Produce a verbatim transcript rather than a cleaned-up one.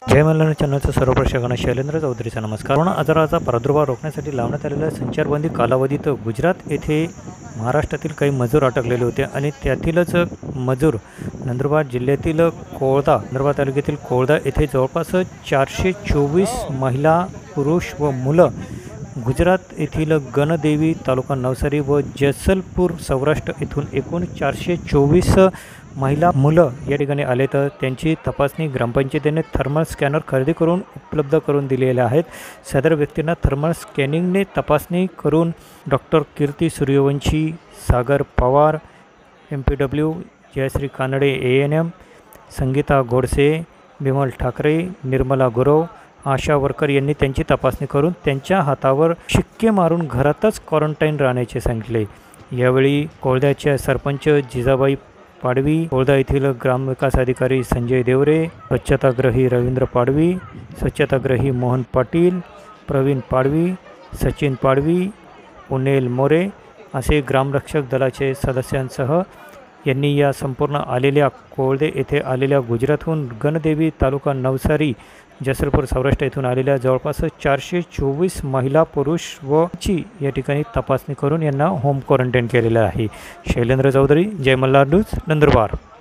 जय मल्हार चॅनलच्या सर्व प्रेक्षकांना शैलेंद्र चौधरीचा नमस्कार। कोरोना आजाराचा प्रादुर्भाव रोखण्यासाठी लावण्यात आलेल्या संचारबंदी कालावधीत गुजरात येथे महाराष्ट्रातील काही मजूर अटकलेले होते आणि त्यातीलच मजूर नंदुरबार जिल्ह्यातील कोळदा नंदुरबार तालुक्यातील कोळदा येथे जवळपास चारशे चोवीस महिला पुरुष व मुलं गुजरात येथील गणदेवी तालुका नवसारी व जैसलपूर सौराष्ट्र येथून एकूण चारशे चोवीस महिला मुलं या ठिकाणी आले तर त्यांची तपासणी ग्रामपंचायतीने थर्मल स्कॅनर खरेदी करून उपलब्ध करून दिलेले आहेत। सदर व्यक्तींना थर्मल स्कॅनिंगने तपासणी करून doctor Kirti Suryavanshi, Sagar Pawar M P W, Jayashree Kanade A N M, Sangeeta Godse, Bimal Thackeray, Nirmala Gurav, Asha worker यांनी त्यांची तपासणी करून त्यांच्या हातावर शिक्के मारून घरातच क्वारंटाईन राहण्याचे सांगितले। यावेळी कोळद्याच्या सरपंच जिजाबाई पाडवी, कोळदा येथील ग्रामविकास अधिकारी संजय देवरे, स्वच्छताग्रही रवींद्र पाडवी, स्वच्छताग्रही मोहन पाटील, प्रवीण पाडवी, सचिन पाडवी, उनेल मोरे असे ग्रामरक्षक दलाचे सदस्यांसह यांनी या संपूर्ण आलेल्या कोळदे येथे आलेल्या गुजरातहून गणदेवी तालुका नवसारी जैसलपूर सौराष्ट्र येथून आलेल्या जवळपास चारशे चोवीस महिला पुरुष व ची या ठिकाणी तपासणी करून यांना होम क्वारंटाईन केलेलं आहे। शैलेंद्र चौधरी, जय मल्हार न्यूज, नंदुरबार।